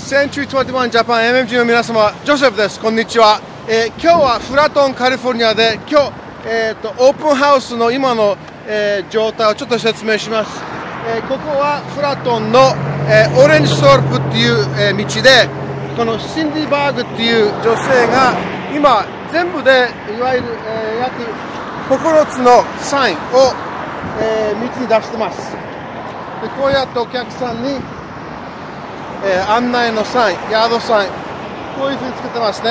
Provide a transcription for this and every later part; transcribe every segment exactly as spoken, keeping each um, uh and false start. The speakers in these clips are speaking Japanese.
センチュリーにじゅういちジャパン エムエムジー の皆様、ジョセフです。こんにちは。えー、今日はフラトンカリフォルニアで、今日、えー、とオープンハウスの今の、えー、状態をちょっと説明します。えー、ここはフラトンの、えー、オレンジストールプっていう、えー、道で、このシンディバーグっていう女性が今全部でいわゆる、えー、約ここのつのサインを、えー、道に出してます。でこうやってお客さんに、えー、案内のサイン、ヤードサイン、こういうふうにつけてますね。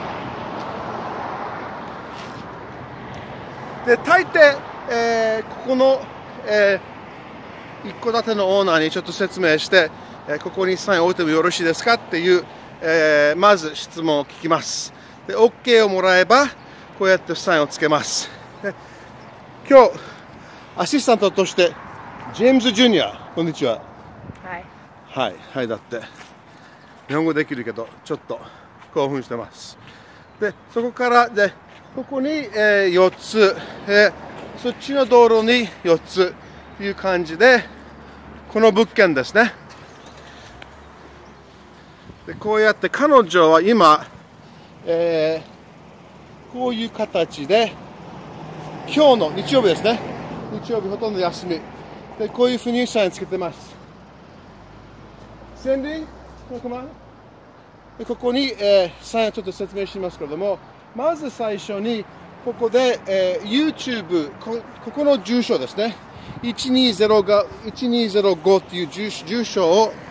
で大抵、えー、ここの、えー、一戸建てのオーナーにちょっと説明して、えー、ここにサインを置いてもよろしいですかっていう、えー、まず質問を聞きます。で オーケー をもらえばこうやってサインをつけます。で今日アシスタントとしてジェームズ・ジュニア、こんにちは。 はいはいはいだって日本語できるけどちょっと興奮してます。でそこからでここに、えー、よっつ、えー、そっちの道路によっつという感じでこの物件ですね。でこうやって彼女は今、えー、こういう形で今日の日曜日ですね、日曜日ほとんど休みでこういうふうにサインつけてます。センディでここに、えー、サインちょっと説明しますけれども、まず最初にここで、えー、YouTube こ, ここの住所ですね、いちにーぜろごっていう住所を